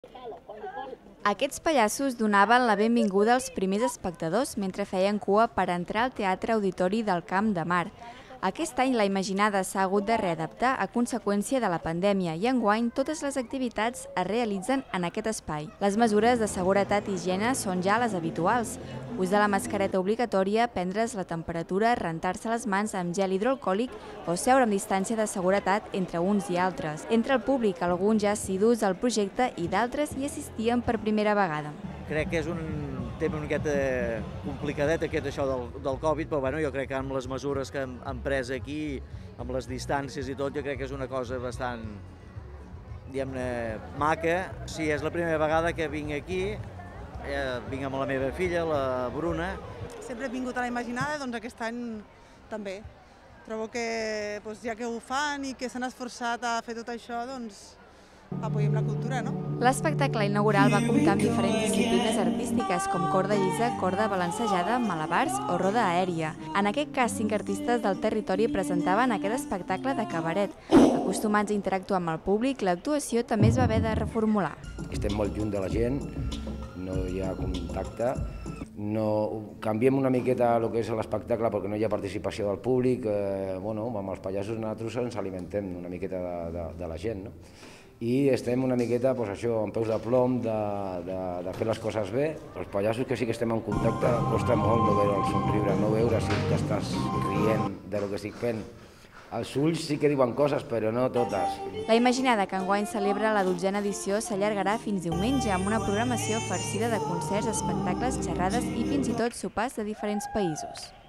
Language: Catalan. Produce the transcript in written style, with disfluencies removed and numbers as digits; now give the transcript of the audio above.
Aquests pallassos donaven la benvinguda als primers espectadors mentre feien cua per entrar al Teatre Auditori del Camp de Mar. Aquest any la Imaginada s'ha hagut de readaptar a conseqüència de la pandèmia i enguany totes les activitats es realitzen en aquest espai. Les mesures de seguretat i higiene són ja les habituals. Ús de la mascareta obligatòria, prendre's la temperatura, rentar-se les mans amb gel hidroalcohòlic o seure amb distància de seguretat entre uns i altres. Entre el públic, alguns ja assidus al projecte i d'altres hi assistien per primera vegada. Crec que és un tema una miqueta complicadet aquest això del Covid, però bueno, jo crec que amb les mesures que han pres aquí, amb les distàncies i tot, jo crec que és una cosa bastant, diguem-ne, maca. Sí, és la primera vegada que vinc aquí, vinc amb la meva filla, la Bruna. Sempre he vingut a la Imaginada, doncs aquest any també. Trobo que ja que ho fan i que s'han esforçat a fer tot això, doncs apoyem la cultura, no? L'espectacle inaugural va comptar amb diferents disciplines artístiques com corda llisa, corda balancejada, malabars o roda aèria. En aquest cas, 5 artistes del territori presentaven aquest espectacle de cabaret. Acostumats a interactuar amb el públic, l'actuació també es va haver de reformular. Estem molt lluny de la gent, no hi ha contacte, canviem una miqueta el que és l'espectacle perquè no hi ha participació del públic. Amb els pallassos nosaltres ens alimentem una miqueta de la gent, no? I estem una miqueta amb peus de plom de fer les coses bé. Els pallassos que sí que estem en contacte costa molt no veure el somriure, no veure si t'estàs rient del que estic fent. Els ulls sí que diuen coses, però no totes. La Imaginada, que enguany celebra la 12a edició, s'allargarà fins diumenge amb una programació farcida de concerts, espectacles, xerrades i fins i tot sopars de diferents països.